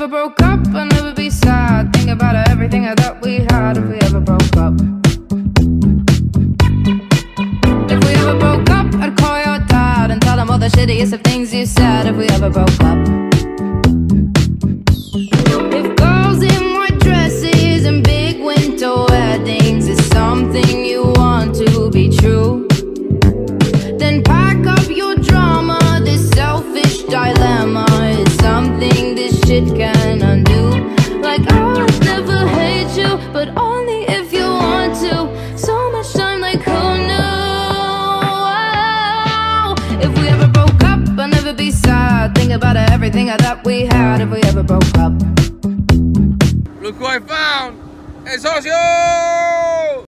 ever broke up, I'd never be sad. Think about everything I thought we had if we ever broke up. If we ever broke up, I'd call your dad and tell him all the shittiest of things you said if we ever broke up. If girls in white dresses and big winter weddings is something you want to be true, then pack up your drama. This selfish dilemma is something this shit can undo. Like I would never hate you, but only if you want to. So much time, like who knew? If we ever broke up, I'd never be sad. Think about everything I thought we had if we ever broke up. Look who I found! Hey, socio!